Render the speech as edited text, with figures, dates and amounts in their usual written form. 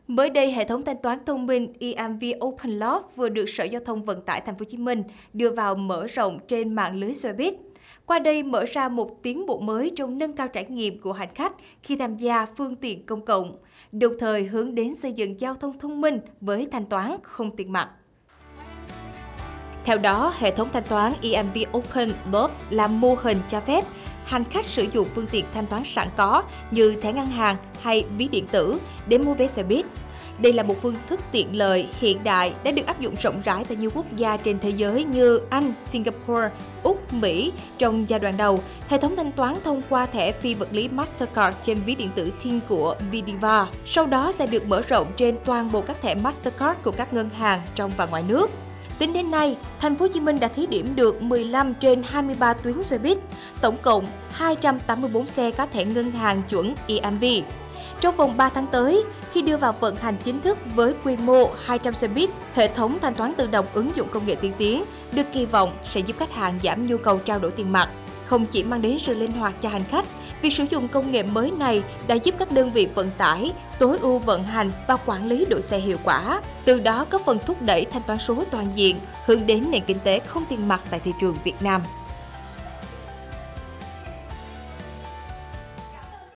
Mới đây, hệ thống thanh toán thông minh EMV OpenLog vừa được Sở Giao thông Vận tải Thành phố Hồ Chí Minh đưa vào mở rộng trên mạng lưới xe buýt. Qua đây mở ra một tiến bộ mới trong nâng cao trải nghiệm của hành khách khi tham gia phương tiện công cộng, đồng thời hướng đến xây dựng giao thông thông minh với thanh toán không tiền mặt. Theo đó, hệ thống thanh toán EMV OpenLog là mô hình cho phép hành khách sử dụng phương tiện thanh toán sẵn có như thẻ ngân hàng hay ví điện tử để mua vé xe buýt. Đây là một phương thức tiện lợi, hiện đại đã được áp dụng rộng rãi tại nhiều quốc gia trên thế giới như Anh, Singapore, Úc, Mỹ. Trong giai đoạn đầu, hệ thống thanh toán thông qua thẻ phi vật lý Mastercard trên ví điện tử Tin của Vidiva. Sau đó sẽ được mở rộng trên toàn bộ các thẻ Mastercard của các ngân hàng trong và ngoài nước. Tính đến nay, Thành phố Hồ Chí Minh đã thí điểm được 15 trên 23 tuyến xe buýt, tổng cộng 284 xe có thẻ ngân hàng chuẩn EMV. Trong vòng 3 tháng tới, khi đưa vào vận hành chính thức với quy mô 200 xe buýt, hệ thống thanh toán tự động ứng dụng công nghệ tiên tiến được kỳ vọng sẽ giúp khách hàng giảm nhu cầu trao đổi tiền mặt. Không chỉ mang đến sự linh hoạt cho hành khách, việc sử dụng công nghệ mới này đã giúp các đơn vị vận tải tối ưu vận hành và quản lý đội xe hiệu quả, từ đó góp phần thúc đẩy thanh toán số toàn diện, hướng đến nền kinh tế không tiền mặt tại thị trường Việt Nam.